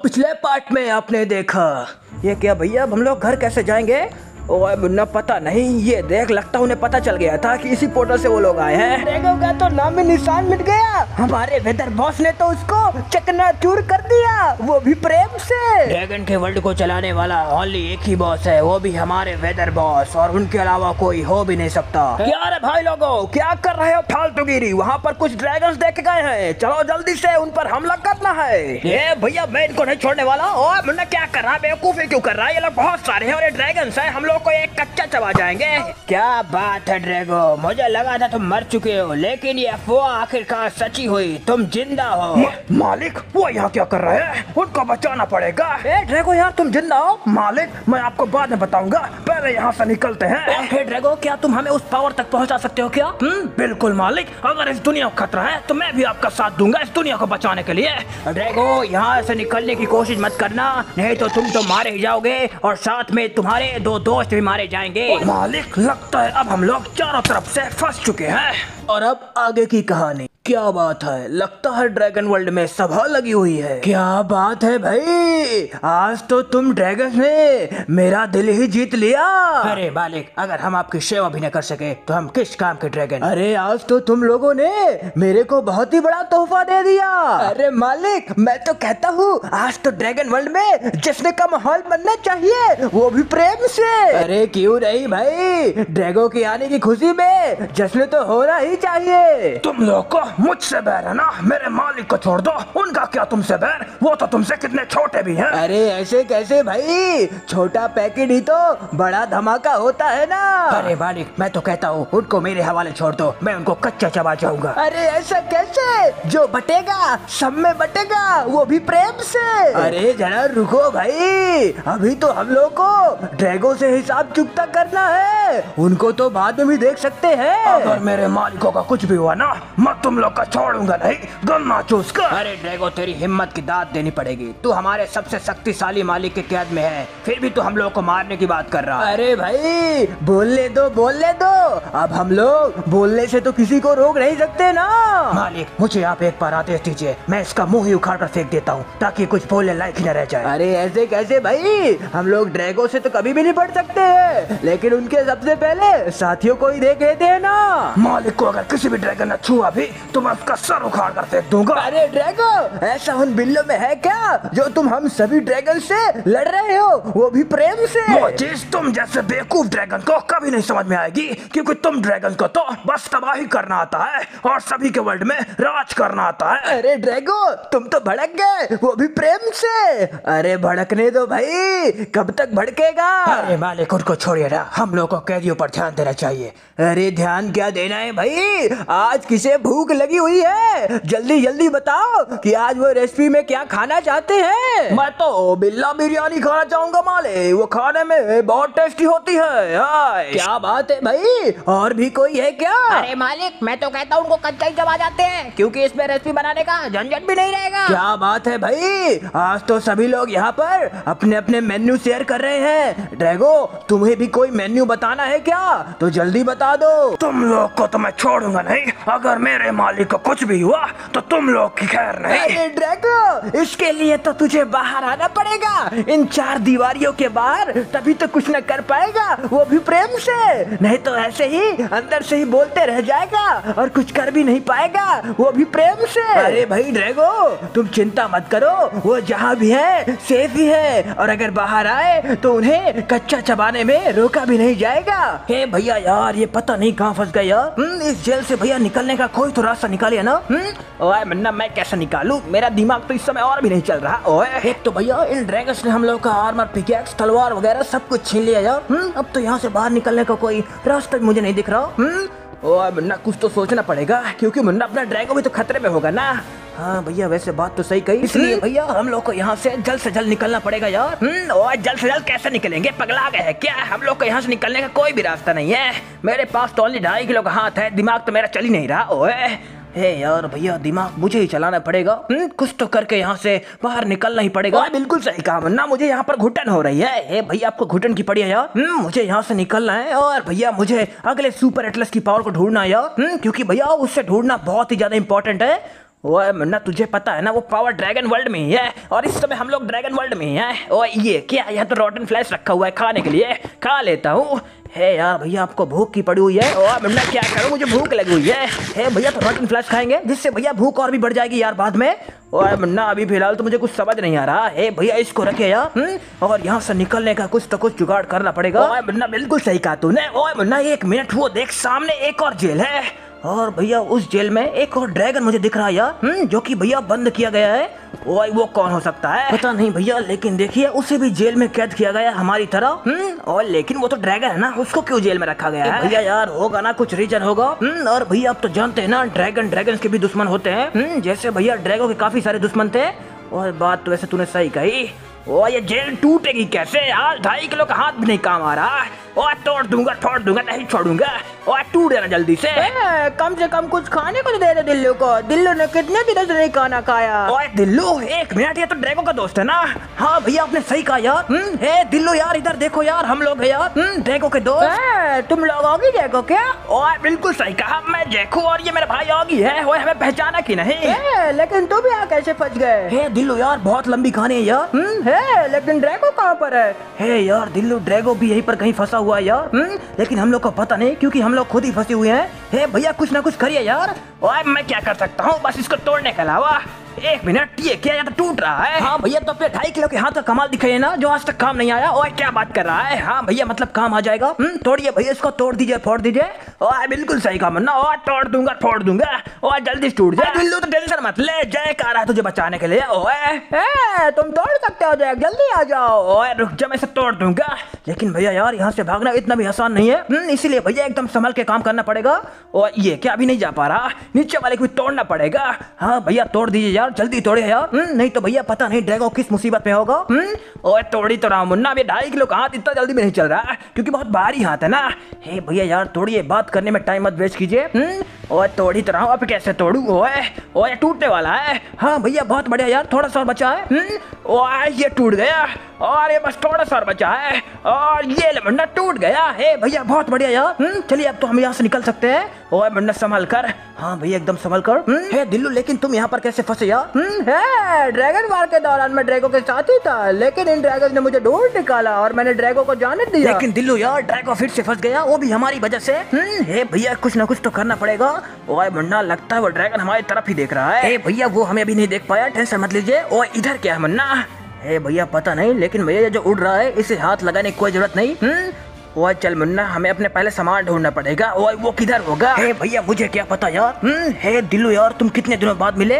पिछले पार्ट में आपने देखा ये क्या भैया, हम लोग घर कैसे जाएंगे? ओए मुन्ना पता नहीं, ये देख लगता उन्हें पता चल गया था कि इसी पोर्टल से वो लोग आए हैं। ड्रैगो का तो नाम ही निशान मिट गया। हमारे वेदर बॉस ने तो उसको चकनाचूर कर दिया, वो भी प्रेम से। ड्रैगन के वर्ल्ड को चलाने वाला ओनली एक ही बॉस है, वो भी हमारे वेदर बॉस, और उनके अलावा कोई हो भी नहीं सकता। क्या रे भाई लोगों, क्या कर रहे हो फालतूगिरी? वहाँ पर कुछ ड्रैगन्स देख गए हैं, चलो जल्दी से उन पर हमला करना है। ये भैया मैं इनको नहीं छोड़ने वाला। और मुन्ना क्या कर रहा है, बेवकूफी क्यों कर रहा है? ये लोग बहुत सारे हैं और ये ड्रैगन्स हैं, हम लोग को एक कच्चा चबा जाएंगे। क्या बात है ड्रैगो, मुझे लगा था तुम मर चुके हो, लेकिन ये अफवाह आखिरकार सच्ची हुई, तुम जिंदा हो। मालिक वो यहाँ क्या कर रहे हैं? उनको बचाना पड़ेगा। ड्रैगो यार तुम जिंदा हो? मालिक मैं आपको बाद में बताऊंगा, पहले यहाँ से निकलते हैं। ड्रैगो क्या तुम हमें उस पावर तक पहुँचा सकते हो क्या? बिल्कुल मालिक, अगर इस दुनिया को खतरा है तो मैं भी आपका साथ दूंगा इस दुनिया को बचाने के लिए। ड्रैगो यहाँ से निकलने की कोशिश मत करना, नहीं तो तुम तो मारे ही जाओगे और साथ में तुम्हारे दो दोस्त भी मारे जाएंगे। मालिक लगता है अब हम लोग चारों तरफ से फंस चुके हैं। और अब आगे की कहानी। क्या बात है, लगता है ड्रैगन वर्ल्ड में सभा लगी हुई है। क्या बात है भाई, आज तो तुम ड्रैगन ने मेरा दिल ही जीत लिया। अरे मालिक, अगर हम आपकी सेवा भी न कर सके तो हम किस काम के ड्रैगन? अरे आज तो तुम लोगों ने मेरे को बहुत ही बड़ा तोहफा दे दिया। अरे मालिक मैं तो कहता हूँ आज तो ड्रैगन वर्ल्ड में जश्न का माहौल बनना चाहिए, वो भी प्रेम से। अरे क्यों नहीं भाई, ड्रैगो के आने की खुशी में जश्न तो होना ही चाहिए। तुम लोग को मुझसे बैर है ना, मेरे मालिक को छोड़ दो, उनका क्या तुमसे बैर, वो तो तुमसे कितने छोटे भी हैं। अरे ऐसे कैसे भाई, छोटा पैकेट ही तो बड़ा धमाका होता है ना। अरे मालिक मैं तो कहता हूँ उनको मेरे हवाले छोड़ दो, मैं उनको कच्चा चबा जाऊंगा। अरे ऐसा कैसे, जो बटेगा सब में बटेगा, वो भी प्रेम से। अरे जरा रुको भाई, अभी तो हम लोग को ड्रैगो से हिसाब चुकता करना है, उनको तो बाद में भी देख सकते हैं। अगर मेरे मालिकों का कुछ भी हुआ ना, मैं तुम लोग का छोड़ूंगा नहीं, गन्ना चूस कर। अरे ड्रैगो तेरी हिम्मत की दाद देनी पड़ेगी, तू हमारे सबसे शक्तिशाली मालिक के कैद में है, फिर भी तू हम लोग को मारने की बात कर रहा है। अरे भाई बोलने दो, अब हम लोग बोलने से तो किसी को रोक नहीं सकते ना। मालिक मुझे आप एक बार आदेश दीजिए, मैं इसका मुंह ही उखाड़ कर फेंक देता हूँ ताकि कुछ बोलने लायक ही न रह जाए। अरे ऐसे कैसे भाई, हम लोग ड्रैगो से तो कभी भी नहीं पढ़ सकते हैं, लेकिन उनके सबसे पहले साथियों को ही देख लेते हैं ना। मालिक को अगर किसी भी ड्रैगन ने छुआ भी तो मैं उसका सर उखाड़ कर फेंक दूंगा। अरे ड्रैगो ऐसा उन बिल्लों में है क्या जो तुम हम सभी ड्रैगन से लड़ रहे हो, वो भी प्रेम से? वो चीज तुम जैसे बेवकूफ ड्रैगन को कभी नहीं समझ में आएगी, क्योंकि तुम ड्रैगन को तो बस तबाही करना आता है और सभी के वर्ल्ड में राज करना आता है। अरे ड्रैगो तुम तो भड़क गए, वो भी प्रेम से। अरे भड़कने दो भाई, कब तक भड़केगा? अरे मालिक उनको छोड़िए ना, हम लोग को कैदियों पर ध्यान देना चाहिए। अरे ध्यान क्या देना है भाई, आज किसे भूख लगी हुई है, जल्दी जल्दी बताओ कि आज वो रेसिपी में क्या खाना चाहते हैं। मैं तो बिल्ला बिरयानी खाना चाहूंगा मालिक, वो खाने में बहुत टेस्टी होती है। क्या बात है भाई, और भी कोई है क्या? अरे मालिक मैं तो कहता हूँ उनको कच्चा ही चबा जाते हैं, क्योंकि इसमें रेसिपी बनाने का झंझट भी नहीं रहेगा। क्या बात है भाई, आज तो सभी लोग यहाँ पर अपने अपने मेन्यू शेयर कर रहे हैं। ड्रैगो तुम्हें भी कोई मेन्यू बताना है क्या, तो जल्दी बता दो। तुम लोग को तो मैं छोड़ूंगा नहीं, अगर मेरे मालिक को कुछ भी हुआ तो तुम लोग की खैर नहीं। अरे ड्रैगो इसके लिए तो तुझे बाहर आना पड़ेगा, इन चार दीवारियों के बाहर, तभी तो कुछ न कर पाएगा, वो भी प्रेम से, नहीं तो ऐसे ही अंदर से ही बोलते रह जाएगा और कुछ कर भी नहीं पाएगा, वो भी प्रेम से। अरे भाई ड्रैगो तुम चिंता मत करो, वो जहाँ भी है सेफ ही है, और अगर बाहर आए तो उन्हें कच्चा चबाने में रोका भी नहीं जाएगा। हे भैया यार ये पता नहीं कहाँ फंस गया, इस जेल से भैया निकलने का कोई तो रास्ता निकालिए ना। ओए मन्ना मैं कैसे निकालूं, मेरा दिमाग तो इस समय और भी नहीं चल रहा। ओए एक तो भैया इन ड्रैगन्स ने हम लोग का आर्मर, पिकैक्स, तलवार वगैरह सब कुछ छीन लिया यार। अब तो यहाँ से बाहर निकलने का कोई रास्ता मुझे नहीं दिख रहा। ओए मुन्ना कुछ तो सोचना पड़ेगा, क्योंकि मुन्ना अपना ड्रैगन भी तो खतरे में होगा ना। हाँ भैया वैसे बात तो सही कही, इसलिए भैया हम लोग को यहाँ से जल्द निकलना पड़ेगा यार। और जल्द से जल्द कैसे निकलेंगे, पगला गए हैं क्या? हम लोग को यहाँ से निकलने का कोई भी रास्ता नहीं है, मेरे पास तो ओनली 2.5 किलो का हाथ है, दिमाग तो मेरा चल ही नहीं रहा। ओए हे यार भैया दिमाग मुझे ही चलाना पड़ेगा, कुछ तो करके यहाँ से बाहर निकलना ही पड़ेगा। बिल्कुल सही कहा ना, मुझे यहाँ पर घुटन हो रही है। हे भैया आपको घुटन की पड़ी है यार, मुझे यहाँ से निकलना है, और भैया मुझे अगले सुपर एटलस की पावर को ढूंढना है यार, क्योंकि भैया उससे ढूंढना बहुत ही ज्यादा इंपॉर्टेंट है। ओए मुन्ना तुझे पता है ना वो पावर ड्रैगन वर्ल्ड में ही है और इस समय हम लोग ड्रैगन वर्ल्ड में ही हैं। ओए ये क्या, यहाँ तो रॉटन फ्लैश रखा हुआ है खाने के लिए, खा लेता हूँ। है यार भैया आपको भूख की पड़ी हुई है। ओए मुन्ना क्या करूँ, मुझे भूख लगी हुई है भैया तो रॉटन फ्लैश खाएंगे जिससे भैया भूख और भी बढ़ जाएगी यार बाद में। ओए मुन्ना अभी फिलहाल तो मुझे कुछ समझ नहीं आ रहा है भैया, इसको रखे यार और यहाँ से निकलने का कुछ तो कुछ जुगाड़ करना पड़ेगा। ओए मुन्ना बिल्कुल सही कहा तूने। ओए मुन्ना 1 मिनट वो देख सामने एक और जेल है और भैया उस जेल में एक और ड्रैगन मुझे दिख रहा है यार जो कि भैया बंद किया गया है। ओए वो कौन हो सकता है पता नहीं भैया, लेकिन देखिए उसे भी जेल में कैद किया गया हमारी तरह। और लेकिन वो तो ड्रैगन है ना, उसको क्यों जेल में रखा गया है भैया? यार होगा ना कुछ रीजन होगा। और भैया आप तो जानते हैं ना ड्रैगन के भी दुश्मन होते हैं। जैसे भैया ड्रैगन के काफी सारे दुश्मन थे। और बात तो वैसे तूने सही कही। ओ ये जेल टूटेगी कैसे यार, 2.5 किलो का हाथ भी नहीं काम आ रहा। और तोड़ दूंगा फोड़ दूंगा नहीं छोड़ूंगा। और टूट देना जल्दी से कम कुछ खाने को तो दे दे दिल्लू को। दिल्लू ने कितने दिनों से नहीं खाना खाया। ओए दिल्लू 1 मिनट, ये तो ड्रैगो का दोस्त है ना। हाँ भैया आपने सही कहा यार। हे दिल्लू यार इधर देखो यार, हम लोग है यार ड्रैगो के दोस्त। तुम लोग होगी ड्रैगो क्या? ओए बिल्कुल सही कहा, मैं जैकू और ये मेरा भाई होगी है। ओए हमें पहचाना की नहीं? लेकिन तुम यहाँ कैसे फंस गए? हे दिल्लू यार बहुत लंबी कहानी है यार। लेकिन ड्रैगो कहाँ पर है? हे यार दिल्लू ड्रैगो भी यहीं पर कहीं फंसा हुआ है यार। लेकिन हम लोग को पता नहीं क्योंकि हम लोग खुद ही फंसे हुए हैं। हे भैया कुछ ना कुछ करिए यार। ओए मैं क्या कर सकता हूँ बस इसको तोड़ने के अलावा। 1 मिनट, ये क्या या तो टूट रहा है। हाँ भैया तो अपने 2.5 किलो के हाथ का कमाल दिखाइए ना जो आज तक काम नहीं आया। ओए क्या बात कर रहा है? हाँ भैया मतलब काम आ जाएगा। तोड़िए भैया इसको, तोड़ दीजिए फोड़ दीजिए। ओए बिल्कुल सही कहा मुन्ना। ओए तोड़ दूंगा फोड़ दूंगा। ओए जल्दी टूट जाए। दिल्लू तो टेंशन मत ले, जय आ रहा है तुझे बचाने के लिए। ओए तुम तोड़ सकते हो जय, जल्दी आ जाओ। ओए रुक जा मैं इसे तोड़ दूंगा। लेकिन भैया यार यहाँ से भागना इतना भी आसान नहीं है, इसीलिए भैया एकदम संभल के काम करना पड़ेगा। और ये क्या अभी नहीं जा पा रहा, नीचे वाले को भी तोड़ना पड़ेगा। हाँ भैया तोड़ दीजिए यार, जल्दी तोड़िए यार। नहीं तो भैया पता नहीं ड्रैगो किस मुसीबत में होगा। ओए तोड़ी तो रहा मुन्ना, अभी 2.5 किलो का हाथ इतना जल्दी में नहीं चल रहा क्योंकि बहुत भारी हाथ है ना। हे भैया यार तोड़िए, बात करने में टाइम मत वेस्ट कीजिए। ओए तोड़ी तो रहा हूँ, अब कैसे तोड़ू? ओए टूटने वाला है। हाँ भैया बहुत बढ़िया यार, थोड़ा सा और बचा है। ओए ये टूट गया और ये बस थोड़ा सा और बचा है और ये मुन्ना टूट गया। हे भैया बहुत बढ़िया यार। चलिए अब तो हम यहाँ से निकल सकते हैं। ओए मुन्ना संभल कर। हाँ भैया एकदम संभल कर। हे दिल्लू लेकिन तुम यहाँ पर कैसे फंसे यार? ड्रैगन वार के दौरान मैं ड्रैगो के साथ ही था, लेकिन इन ड्रैगन ने मुझे ढूंढ निकाला और मैंने ड्रैगो को जाने दिया। लेकिन दिल्लू यार ड्रैगो फिर से फंस गया, वो भी हमारी वजह से। हे भैया कुछ ना कुछ तो करना पड़ेगा। ओए मुन्ना लगता है वो ड्रैगन हमारी तरफ ही देख रहा है। हे भैया वो हमें अभी नहीं देख पाया, टेंशन मत लीजिए। ओए इधर क्या है मुन्ना? हे भैया पता नहीं, लेकिन भैया जो उड़ रहा है इसे हाथ लगाने की कोई जरूरत नहीं। ओए चल मुन्ना हमें अपने पहले सामान ढूंढना पड़ेगा। ओए वो किधर होगा? हे भैया मुझे क्या पता यार। हे दिल्लू यार तुम कितने दिनों बाद मिले?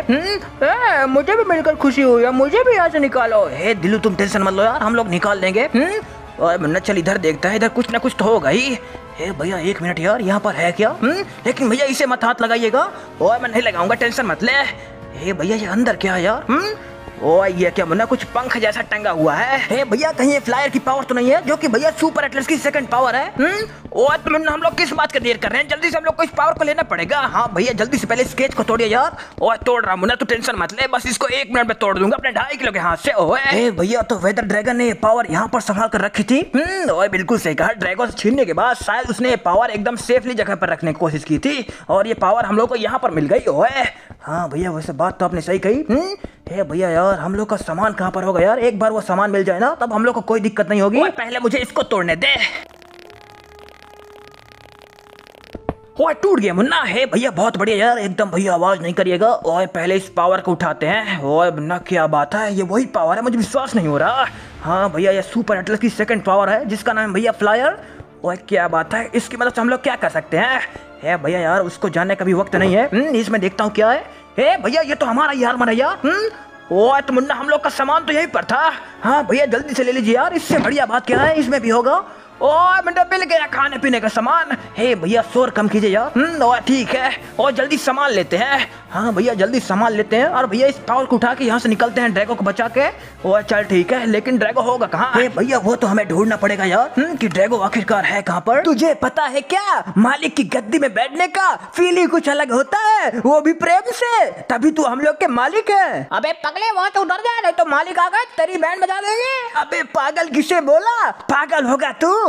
मुझे भी मिलकर खुशी हुई है, मुझे भी यहाँ से निकालो। हे दिल्लू तुम टेंशन मत लो यार, हम लोग निकाल देंगे। ओए मुन्ना चल इधर देखता है, इधर कुछ ना कुछ तो होगा ही। हे भैया 1 मिनट यार, यहाँ पर है क्या? लेकिन भैया इसे मत हाथ लगाइएगा। ओए मैं नहीं लगाऊंगा, टेंशन मत ले। हे भैया ये अंदर क्या है यार? ओए ये क्या मुन्ना, कुछ पंख जैसा टंगा हुआ है। हे भैया कहीं ये फ्लायर की पावर तो नहीं है जो कि भैया सुपर एटलस की 2nd पावर है? ओए तो मुन्ना हम लोग किस बात का देर कर रहे हैं, जल्दी से हम लोग को इस पावर को लेना पड़ेगा। हाँ भैया जल्दी से पहले स्केच को तोड़िए यार। ओए तोड़ रहा मुन्ना, तू टेंशन मत ले, बस इसको 1 मिनट में तोड़ दूंगा अपने 2.5 किलो के हाथ से। ओए भैया तो वेदर ड्रैगन ने ये पावर यहाँ पर संभाल कर रखी थी। ओए बिल्कुल सही कहा, ड्रैगन से छीनने के बाद शायद उसने ये पावर एकदम सेफली जगह पर रखने की कोशिश की थी और ये पावर हम लोग को यहाँ पर मिल गई। ओए हाँ भैया वैसे बात तो आपने सही कही। हे भैया यार हम लोग का सामान कहाँ पर होगा यार? एक बार वो सामान मिल जाए ना तब हम लोग को कोई दिक्कत नहीं होगी। पहले मुझे इसको तोड़ने दे। ओए टूट गया मुन्ना। हे भैया बहुत बढ़िया यार, एकदम भैया आवाज नहीं करिएगा। ओए पहले इस पावर को उठाते हैं। ओए मुन्ना क्या बात है, ये वही पावर है, मुझे विश्वास नहीं हो रहा। हाँ भैया ये सुपर एटलस की 2nd पावर है जिसका नाम है भैया फ्लायर। ओए क्या बात है, इसकी मदद से हम लोग क्या कर सकते हैं? हे भैया यार उसको जानने का भी वक्त नहीं है। इसमें देखता हूँ क्या है। हे भैया ये तो हमारा यार मन है यार। ओए तो मुन्ना हम लोग का सामान तो यहीं पर था। हाँ भैया जल्दी से ले लीजिए यार, इससे बढ़िया बात क्या है, इसमें भी होगा। ओए मुन्ना मिल गया खाने पीने का सामान। हे भैया शोर कम कीजिए यार। ओए ठीक है, और जल्दी सामान लेते हैं। हाँ भैया जल्दी सामान लेते हैं और भैया इस पावर को उठा के यहाँ से निकलते हैं ड्रैगो को बचा के। ओए चल ठीक है, लेकिन ड्रैगो होगा कहाँ? हे भैया वो तो हमें ढूंढना पड़ेगा यार कि ड्रैगो आखिरकार है कहाँ पर। तुझे पता है क्या, मालिक की गद्दी में बैठने का फीलिंग कुछ अलग होता है, वो भी प्रेम से, तभी तू हम लोग के मालिक है। अबे पगले वहाँ तो डर जा, नहीं तो मालिक आ गए तेरी बैंड बजा देंगे। अबे पागल किसे बोला? पागल होगा तू?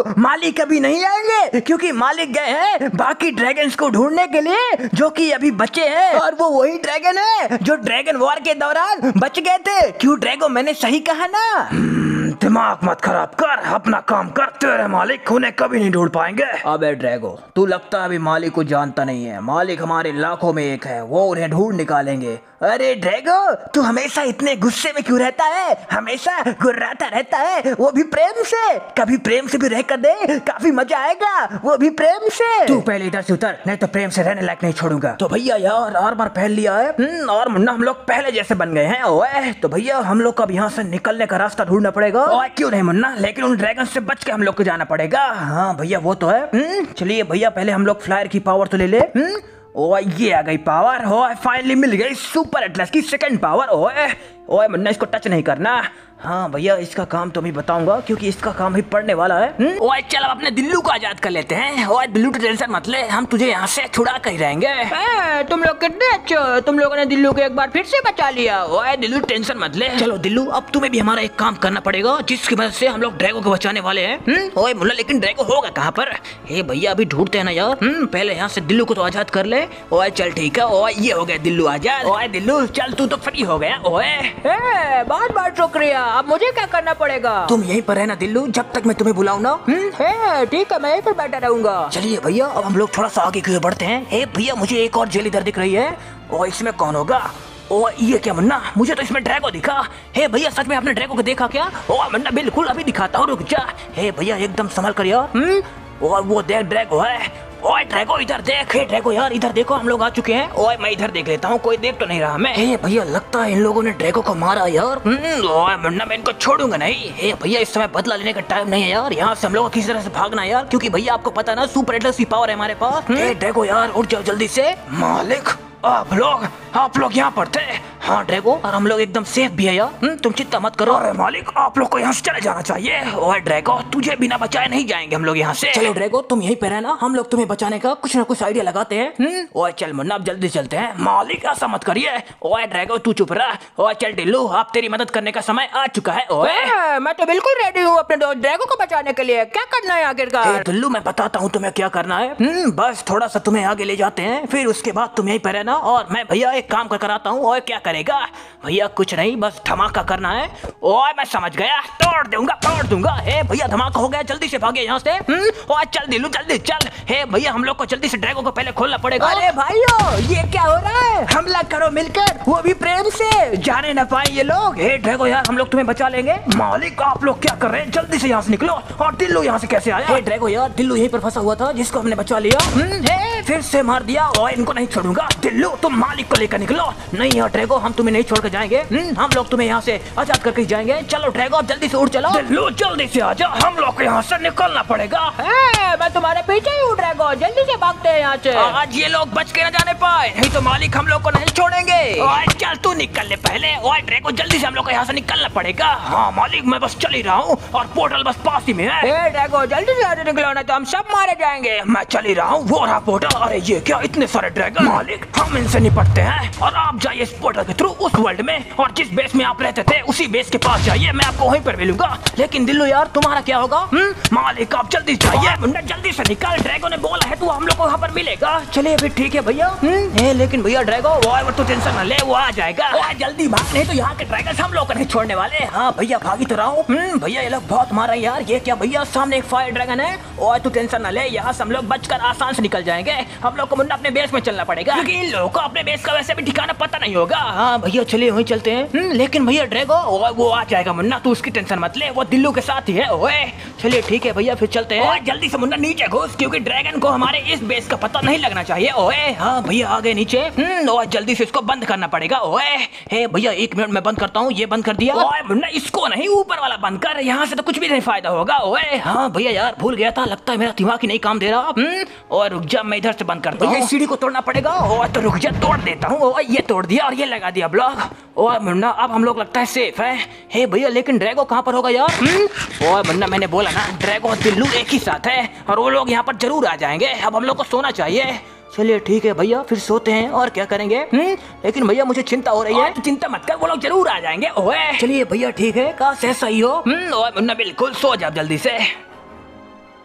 दिल्लू मालिक अभी नहीं आएंगे, क्योंकि मालिक गए हैं बाकी ड्रैगन्स को ढूंढने के लिए जो कि अभी बचे हैं, और वो वही ड्रैगन है जो ड्रैगन वॉर के दौरान बच गए थे। क्यों ड्रैगो, मैंने सही कहा ना? दिमाग मत खराब कर, अपना काम कर, तेरे मालिक उन्हें कभी नहीं ढूंढ पाएंगे। अबे ड्रैगो, तू लगता है अभी मालिक को जानता नहीं है। मालिक हमारे लाखों में एक है, वो उन्हें ढूंढ निकालेंगे। अरे ड्रैगो, तू हमेशा इतने गुस्से में क्यों रहता है? हमेशा गुर्राता रहता है, वो भी प्रेम से। कभी प्रेम से भी रह कर दे, काफी मजा आएगा, वो भी प्रेम से। तू पहले इधर से उतर, नहीं तो प्रेम से रहने लायक नहीं छोड़ूंगा। तो भैया यार आर्मर पहन लिया है, और मुन्ना हम लोग पहले जैसे बन गए हैं। ओए तो भैया हम लोग को अब यहाँ से निकलने का रास्ता ढूंढना पड़ेगा। ओए क्यों नहीं मुन्ना, लेकिन उन ड्रैगन से बच के हम लोग को जाना पड़ेगा। हाँ भैया वो तो है। चलिए भैया पहले हम लोग फ्लायर की पावर तो ले ले। ओए ये आ गई पावर। ओए फाइनली मिल गई सुपर एटलस की सेकंड पावर। ओए ओए मुन्ना, इसको टच नहीं करना। हाँ भैया इसका काम तो मैं बताऊंगा, क्योंकि इसका काम ही पड़ने वाला है। ओए चल अब अपने दिल्लू को आजाद कर लेते हैं। ओए दिल्लू तो टेंशन मत ले, हम तुझे यहाँ से छुड़ा कर ही रहेंगे। तुम लोग कितने अच्छे हो, तुम लोगों ने दिल्लू को एक बार फिर से बचा लिया। ओए दिल्लू टेंशन मत ले। चलो दिल्लू, अब तुम्हें भी हमारा एक काम करना पड़ेगा, जिसकी वजह से हम लोग ड्रैगो को बचाने वाले हैं। ओए मुन्ना, लेकिन ड्रैगो होगा कहाँ पर? हे भैया अभी ढूंढते हैं ना यार। पहले यहाँ से दिल्लू को तो आजाद कर ले। ओए चल ठीक है। ओए ये हो गया दिल्लू आजाद। ओए दिल्लू चल, तू तो फ्री हो गया। ओए बहुत बहुत शुक्रिया। अब मुझे क्या करना पड़ेगा? तुम यहीं पर रहना दिल्लू, जब तक मैं तुम्हें बुलाऊं ना। ठीक है, मैं यहीं पर बैठा रहूंगा। चलिए भैया अब हम लोग थोड़ा सा आगे की ओर बढ़ते हैं। हे भैया मुझे एक और जेल इधर दिख रही है। और इसमें कौन होगा? ओ ये क्या मुन्ना, मुझे तो इसमें ड्रैगो दिखा। हे भैया सच में आपने ड्रैगो को देखा क्या? ओ मुन्ना बिल्कुल, अभी दिखाता हूँ, रुक जा। हे भैया एकदम संभल कर यार। और वो देख ड्रैगो है। ओए ड्रैगो इधर देख। हे ड्रैगो यार इधर देखो, हम लोग आ चुके हैं। ओए मैं इधर देख लेता हूँ, कोई देख तो नहीं रहा मैं। हे भैया लगता है इन लोगों ने ड्रैगो को मारा यार। ओए मुन्ना मैं इनको छोड़ूंगा नहीं। हे भैया इस समय बदला लेने का टाइम नहीं है यार, यहाँ से हम लोग किसी तरह से भागना है यार, क्योंकि भैया आपको पता ना सुपर एटलस की पावर है हमारे पास। हे ड्रैगो यार उठ जाओ जल्दी से। मालिक आप लोग यहाँ पर थे। हाँ ड्रैगो, और हम लोग एकदम सेफ भी है यार। तुम चिंता मत करो। अरे मालिक आप लोग को यहाँ से चले जाना चाहिए। ओए ड्रैगो तुझे बिना बचाए नहीं जाएंगे हम लोग यहाँ से। चलो ड्रैगो तुम यहीं पे रहना, हम लोग तुम्हें बचाने का कुछ ना कुछ आइडिया लगाते हैं। ओए चल मुन्ना अब जल्दी चलते हैं। मालिक ऐसा मत करिए। ओए ड्रैगो तू चुप रहा। ओए चल ढिल्लू, आप तेरी मदद करने का समय आ चुका है। ओए मैं तो बिल्कुल रेडी हूँ अपने दोस्त ड्रैगो को बचाने के लिए। क्या करना है आखिरकार? ढिल्लू मैं बताता हूँ तुम्हें क्या करना है। बस थोड़ा सा तुम्हें आगे ले जाते हैं, फिर उसके बाद तुम यहीं पे रहना, और मैं भैया एक काम कर कराता हूँ। ओए क्या करेगा? भैया कुछ नहीं, बस धमाका करना है। ओए मैं समझ गया, तोड़ दूंगा। हे भैया धमाका हो गया, जल्दी से भागे यहाँ से। ओए चल दिल्लू जल्दी चल। हे भैया हम लोग को जल्दी से ड्रैगो को पहले खोलना पड़ेगा। अरे भाइयों ये क्या हो रहा है? हमला करो मिलकर, वो भी प्रेम से, जाने न पाए ये लोग। हे ड्रैगो यार हम लोग तुम्हें बचा लेंगे। मालिक आप लोग क्या कर रहे हैं? जल्दी से यहाँ से निकलो। और दिल्लू यहाँ से कैसे आया? हे ड्रैगो यार दिल्लू यहीं पर फंसा हुआ था, जिसको हमने बचा लिया। फिर से मार दिया। और इनको नहीं छोड़ूंगा। दिल्लू तुम मालिक को लेकर निकलो। नहीं यार ड्रैगो, हम तुम्हें नहीं छोड़कर जाएंगे। हम लोग तुम्हें यहाँ से आजाद करके जाएंगे। चलो ड्रैगो जल्दी से उड़ चलो। दिल्लू जल्दी से आजा, हम लोग को यहाँ से निकलना पड़ेगा। मैं तुम्हारे पीछे ही हूँ ड्रैगो, जल्दी से भागते हैं यहाँ से। आज ये लोग बच के न जाने पाए, नहीं तो मालिक हम लोग को नहीं छोड़ेंगे। ओए चल तू निकल ले पहले। ओए ड्रैगो जल्दी से हम लोग को यहाँ से निकलना पड़ेगा। हाँ मालिक मैं बस चल ही रहा हूँ, और पोर्टल बस पास ही में है। ड्रैगो जल्दी से यहाँ से निकलो, नहीं तो हम सब मारे जाएंगे। मैं चल ही रहा हूँ, वो रहा पोर्टल। अरे ये क्या इतने सारे ड्रैगन? मालिक हम इनसे निपटते हैं, और आप जाइए इस पोर्टल के थ्रू उस वर्ल्ड में, और जिस बेस में आप रहते थे उसी बेस के पास जाइए, मैं आपको वहीं पर मिलूंगा। लेकिन दिल्लू यार तुम्हारा क्या होगा? मालिक आप जल्दी जाइए, जल्दी से निकल। ड्रैगो ने बोला है तो हम लोग को वहाँ पर मिलेगा। चलिए फिर ठीक है भैया। लेकिन भैया ड्रैगो वो तो टेंशन न ले, वो आ जाएगा। जल्दी भाग, नहीं तो यहाँ के ड्रैगन हम लोग को नहीं छोड़ने वाले। हाँ भैया भागी तो रहा हूँ। भैया ये लोग बहुत मार रहे हैं यार। ये क्या भैया, सामने एक फायर ड्रैगन है। और तू टेंशन न ले, यहाँ से हम लोग बचकर आसान से निकल जाएंगे। हम लोग को मुन्ना अपने बेस में चलना पड़ेगा, क्योंकि इन लोगों को अपने बेस का वैसे भी ठिकाना पता नहीं होगा। हाँ भैया चलिए वहीं चलते हैं। लेकिन भैया ड्रैगो वो आ जाएगा मुन्ना, तू उसकी टेंशन मत ले, वो दिल्लू के साथ ही है। ओए चलिए ठीक है भैया फिर चलते हैं। जल्दी से मुन्ना नीचे घुस, क्योंकि ड्रैगन को हमारे इस बेस का पता नहीं लगना चाहिए। ओए हाँ भैया आ गए नीचे। और जल्दी से इसको बंद करना पड़ेगा। ओए हे भैया 1 मिनट में बंद करता हूँ। ये बंद कर दिया। ओए मुन्ना इसको नहीं, ऊपर वाला बंद कर, यहाँ से तो कुछ भी नहीं फायदा होगा। ओए हाँ भैया यार भूल गया था, लगता है मेरा दिमाग ही नहीं काम दे रहा। और रुक जा, मैं इधर से बंद करता हूँ। सीढ़ी को तोड़ना पड़ेगा। और तो रुक जा, तोड़ देता हूँ। ये तोड़ दिया और ये लगा दिया ब्लॉक। और मुन्ना अब हम लोग लगता है सेफ है। हे भैया लेकिन ड्रैगो कहाँ पर होगा यार? और मुन्ना मैंने बोला ना, ड्रैगो और दिल्लू एक ही साथ है, और वो लोग यहाँ पर जरूर आ जाएंगे। अब हम लोग को सोना चाहिए। चलिए ठीक है भैया फिर सोते हैं, और क्या करेंगे। लेकिन भैया मुझे चिंता हो रही है। तो चिंता मत कर, वो लोग जरूर आ जाएंगे। ओए चलिए भैया ठीक है, काश ऐसा ही हो। मुन्ना बिल्कुल सो जा जल्दी से।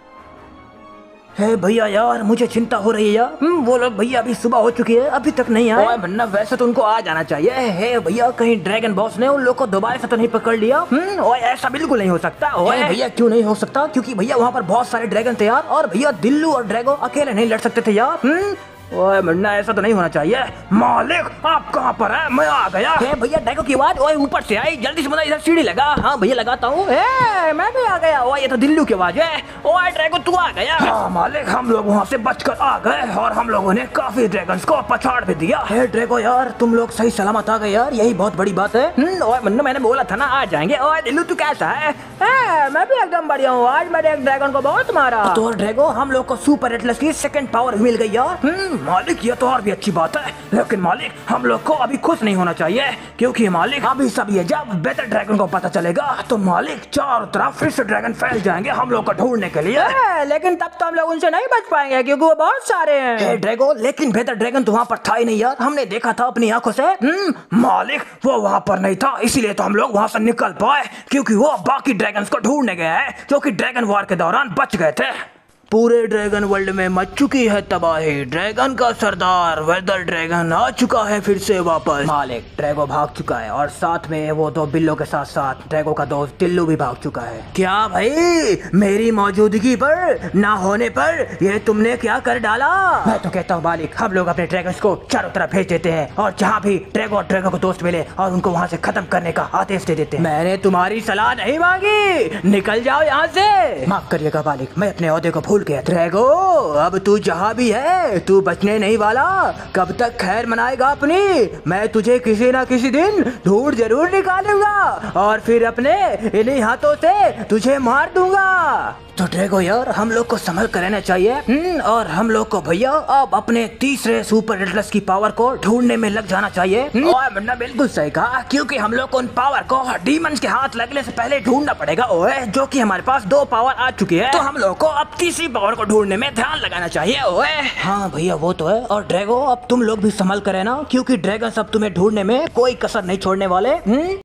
हे भैया यार मुझे चिंता हो रही है यार। वो लोग भैया अभी सुबह हो चुकी है अभी तक नहीं आए। वरना वैसे तो उनको आ जाना चाहिए। हे भैया कहीं ड्रैगन बॉस ने उन लोग को दोबारा से तो नहीं पकड़ लिया? ओए ऐसा बिल्कुल नहीं हो सकता। ओए भैया क्यों नहीं हो सकता? क्योंकि भैया वहाँ पर बहुत सारे ड्रैगन थे यार, और भैया दिल्लू और ड्रैगो अकेले नहीं लड़ सकते थे यार। ओए मुन्ना ऐसा तो नहीं होना चाहिए। मालिक आप कहाँ पर है? मैं आ गया। भैया ड्रैगो की आवाज ओए ऊपर से आई, जल्दी से मुन्ना इधर सीढ़ी लगा। हाँ भैया लगाता हूँ। मैं भी आ गया। ओए ये तो दिल्लू की आवाज है। ओए ड्रैगो तू आ गया? हाँ मालिक हम लोग वहाँ से बचकर आ गए और हम लोगों ने काफी ड्रैगन्स को पछाड़ भी दिया। हे ड्रैगो यार तुम लोग सही सलामत आ गए यार, यही बहुत बड़ी बात है। ओए मुन्ना मैंने बोला था ना आ जाएंगे। ओए दिल्लू तू कैसा है? मैं भी एकदम बढ़िया हूँ। आज मैंने एक ड्रैगन को बहुत मारा। तो ड्रैगो हम लोग को सुपर एटलस की सेकंड पावर मिल गई यार। मालिक ये तो भी अच्छी बात है, लेकिन मालिक हम लोग को अभी खुश नहीं होना चाहिए, क्योंकि मालिक अभी सब ये जब बेहतर ड्रैगन को पता चलेगा तो मालिक चारों तरफ फिर से ड्रैगन फैल जाएंगे हम लोग को ढूंढने के लिए। लेकिन तब तो हम लोग उनसे नहीं बच पाएंगे क्योंकि वो बहुत सारे हैं। ड्रैगो लेकिन बेहतर ड्रैगन तो वहाँ पर था ही नहीं यार, हमने देखा था अपनी आंखों से। मालिक वो वहाँ पर नहीं था, इसीलिए तो हम लोग वहाँ से निकल पाए, क्योंकि वो बाकी ड्रैगन्स को ढूंढने गए हैं जो कि ड्रैगन वॉर के दौरान बच गए थे। पूरे ड्रैगन वर्ल्ड में मच चुकी है तबाही। ड्रैगन का सरदार वेदर ड्रैगन आ चुका है फिर से वापस। मालिक ड्रैगो भाग चुका है और साथ में वो दो बिल्लों के साथ साथ ड्रैगो का दोस्त दिल्लू भी भाग चुका है। क्या भाई मेरी मौजूदगी पर ना होने पर ये तुमने क्या कर डाला? मैं तो कहता हूँ मालिक हम लोग अपने ड्रैगन्स को चारों तरफ भेज देते हैं और जहाँ भी ड्रैगो और ड्रैगो को दोस्त मिले और उनको वहाँ से खत्म करने का आदेश दे देते हैं। मैंने तुम्हारी सलाह नहीं मांगी, निकल जाओ यहाँ से। माफ करिएगा मालिक, मैं अपने ओहदे को भूल गया। ड्रैगो अब तू जहाँ भी है तू बचने नहीं वाला। कब तक खैर मनाएगा अपनी? मैं तुझे किसी ना किसी दिन ढूंढ जरूर निकालूंगा और फिर अपने इन्हीं हाथों से तुझे मार दूंगा। तो ड्रैगो यार हम लोग को संभल कर रहना चाहिए। और हम लोग को भैया अब अपने तीसरे सुपर एटलस की पावर को ढूंढने में लग जाना चाहिए। ओए मुन्ना बिल्कुल सही कहा, क्योंकि हम लोग को उन पावर को डीमंस के हाथ लगने से पहले ढूंढना पड़ेगा। ओए जो कि हमारे पास 2 पावर आ चुकी है, तो हम लोग को अब तीसरी पावर को ढूंढने में ध्यान लगाना चाहिए। ओए हाँ भैया वो तो है। और ड्रैगो अब तुम लोग भी संभल कर रहना, क्योंकि ड्रैगन सब तुम्हें ढूंढने में कोई कसर नहीं छोड़ने वाले।